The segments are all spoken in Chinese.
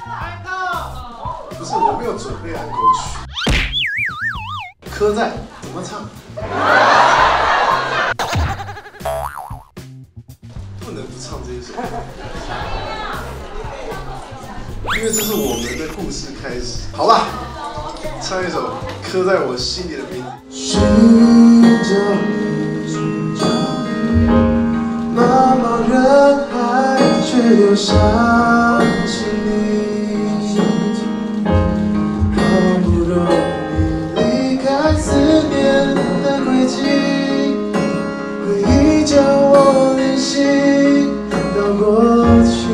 不是，我没有准备安狗曲。刻在怎么唱？不能不唱这一首，因为这是我们的故事开始。好吧，唱一首刻在我心里的名字。寻找你，寻找你，茫茫人海，却又想起你。好不容易离开思念的轨迹，回忆将我联系到过去。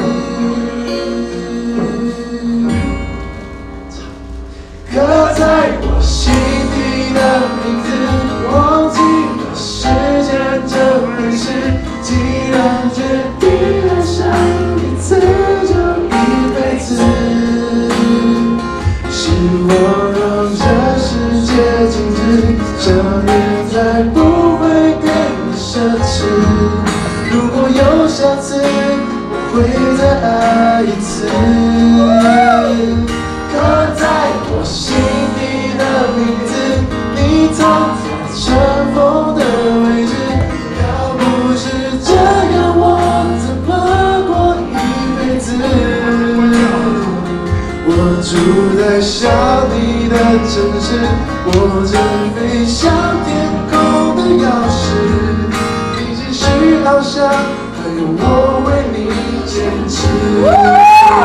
刻在我心底的名字，忘记了时间这回事。既然决定爱上一次就一辈子，希望让这世界静止，想念再不会跟你奢侈。如果有下次，我会再爱一次。刻在我心底的名字，你藏在尘封的位置。要不是这样，我怎么过一辈子？我住在想你的城市，握着飞向天空的钥匙。你只需翱翔，还有我为你坚持。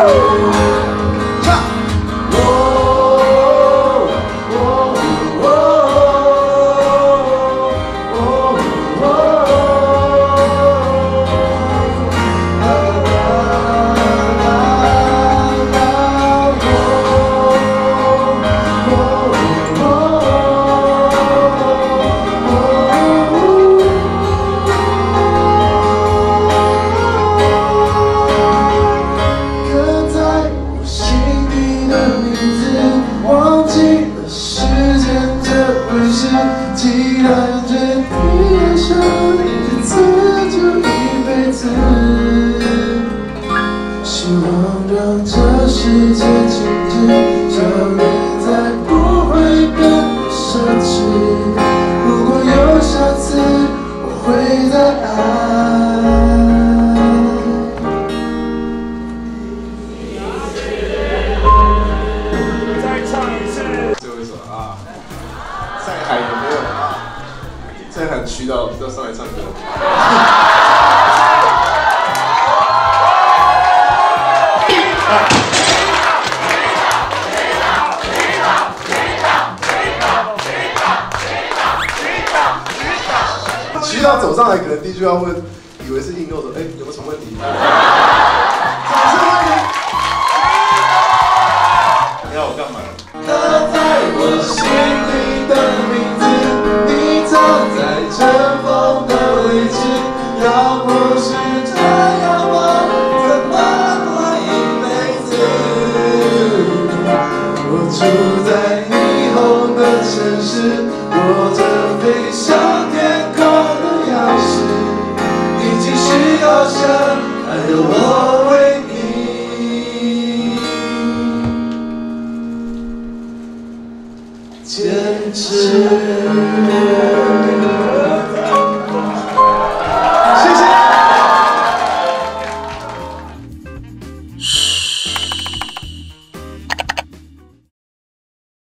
既然决定爱上一次就一辈子，希望让这世界静止，想念再不会更奢侈。如果有下次，我会再爱。再唱一次，最后一首啊！再喊有没有？再喊渠道要上来唱歌。渠道走上来，可能第一句要问